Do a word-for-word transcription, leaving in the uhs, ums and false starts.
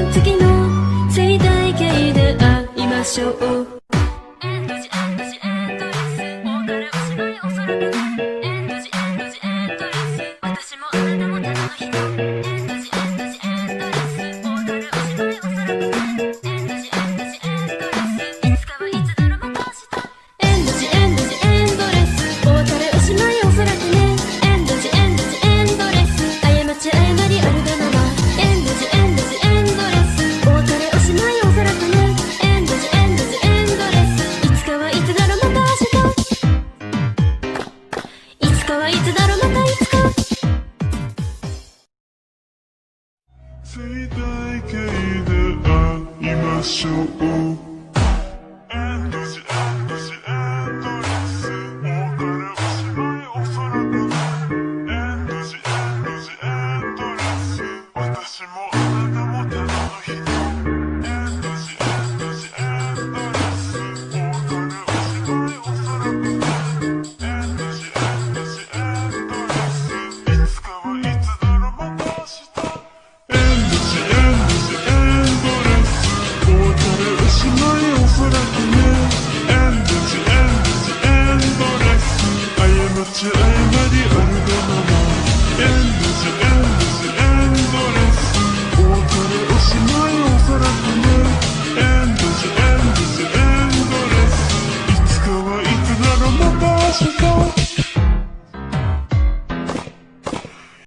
次の生態系で会いましょう。エンドジエンドジエンドレス、もう誰おしまいおそらくね。エンドジエンドジエンドレス、私もあなたもただの人。エンドジエンドジエンドレス、もう誰おしまいおそらくね。エンドジエンドジエンドレス、いつかはいつだろまた明日。エンドジエンドジエンドレス、もう誰おしまいおそらくね。エンドジエンドジエンドレス、過ち誤りあるがまま。エンドジエンドジエンドレス、お別れおしまいおそらくね。エンドジエンドジエンドレス、いつかはいつだろまた明日。いつかはいつだろまたいつか。 生態系で会いましょう。エンドジエンドジエンドレス、もう誰おしまいおそらくね。エンドジエンドジエンドレス、私もあなたもただの人。エンドジエンドジエンドレス、もう誰おしまいおそらくね。エンドジエンドジエンドレス、いつかはいつだろまた明日。エンドジエンドジエンドレス、もう誰おしまいおそらくね。エンドジエンドジエンドレス、過ち